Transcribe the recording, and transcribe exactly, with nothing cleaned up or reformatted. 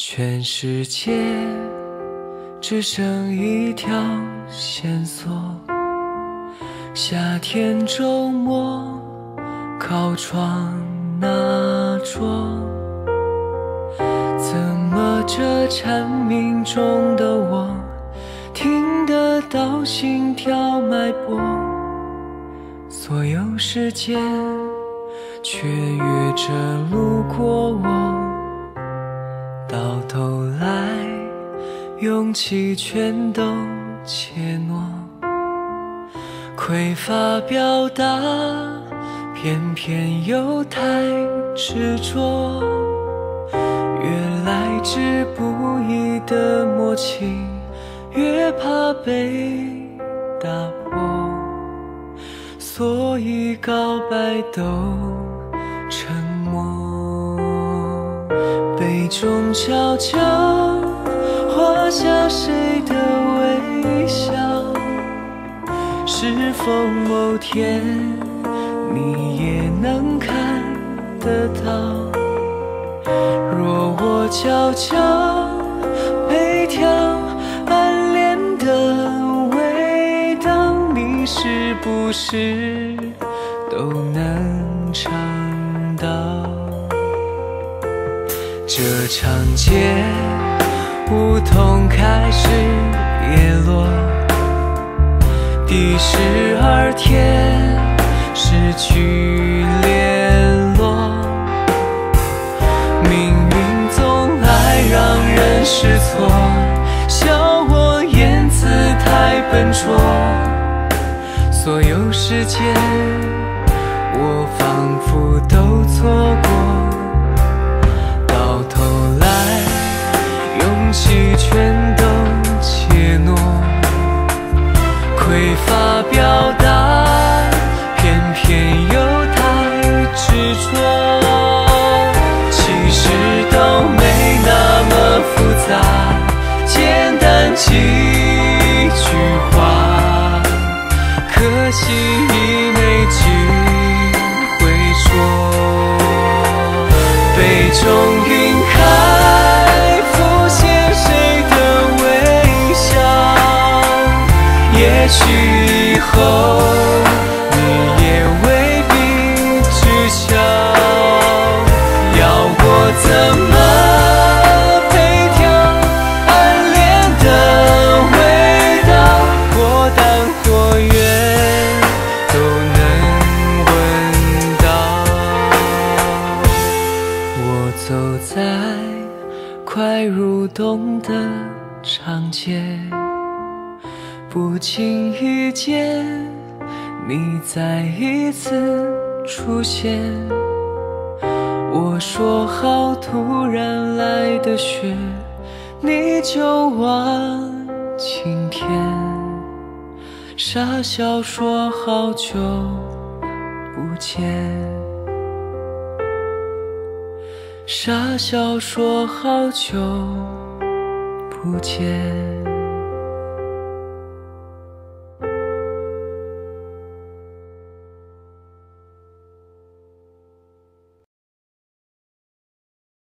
全世界只剩一条线索，夏天周末靠窗那桌，怎么这蝉鸣中的我听得到心跳脉搏，所有时间却约着路过我，到头来勇气全都怯懦，匮乏表达偏偏又太执着，越来之不易的默契越怕被打破，所以告白都沉默，杯中悄悄画下谁的微笑，是否某天你也能看得到？若我悄悄陪调暗恋的味道，你是不是都能尝到？这场街梧桐开始叶落，第十二天失去联络，命运总爱让人失措，笑我言辞太笨拙，所有时间我仿佛都错过，到头来勇气全都怯懦，匮乏表达偏偏又太执着，其实都没那么复杂，简单几句话，可惜已没机会说。杯中晕开浮现谁的微笑，也许以后你也未必知晓，要我怎么配调暗恋的味道，或淡或远都能闻到。我走在快入冬的长街，不经意间你再一次出现，我说好突然来的雪，你就望晴天，傻笑说好久不见，傻笑说好久不见。